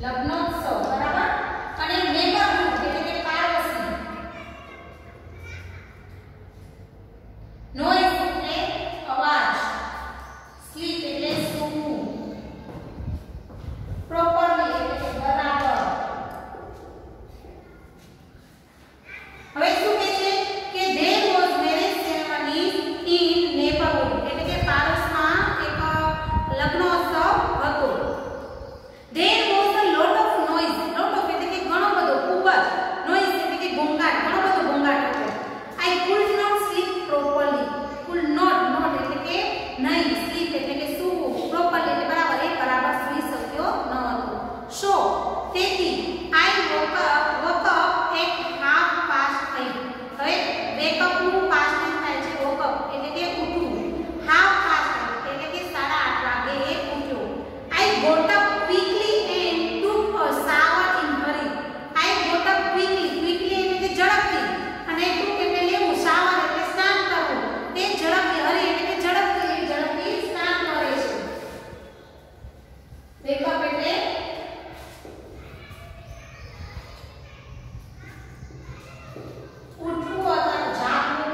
લગ્નોત્સવ બરાબર. અને નેબરહુડ એટલે કે પાડોશી. નોઇઝ એટલે અવાજ. સ્લીપ એટલે સૂવું. પ્રોપરલી એટલે કે બરાબર. હવે શું કહે છે કે there was marriage ceremony in neighborhood એટલે કે પાડોશમાં એક લગ્નોત્સવ હતો. there was a lot of noise. lot of એટલે કે ઘણો બધો, ખૂબ જ. noise એટલે કે ઘોંઘાટ, ઘણો બધો ઘોંઘાટ હતો. I could not sleep properly. could not એટલે કે નહીં, sleep એટલે કે સૂવું, properly એટલે બરાબર, એ બરાબર સૂઈ શક્યો ન હતો. so તેથી I woke up at 8:30. હવે wake up નું past tense થાય છે woke up એટલે કે ઉઠવું. 8:30 એટલે કે 8:30 વાગે એ ઉઠ્યો. I got up quickly and took a shower in hurry. I got up quickly એટલે કે ઝડપથી, અને took એટલે લેવું, shower એટલે સ્નાન કરવું. તે ઝડપથી, hurry એટલે કે ઝડપથી સ્નાન કરે છે. wake up એટલે ઉઠવું અથવા જાગવું.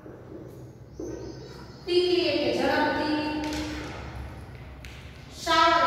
quickly એટલે ઝડપથી. shower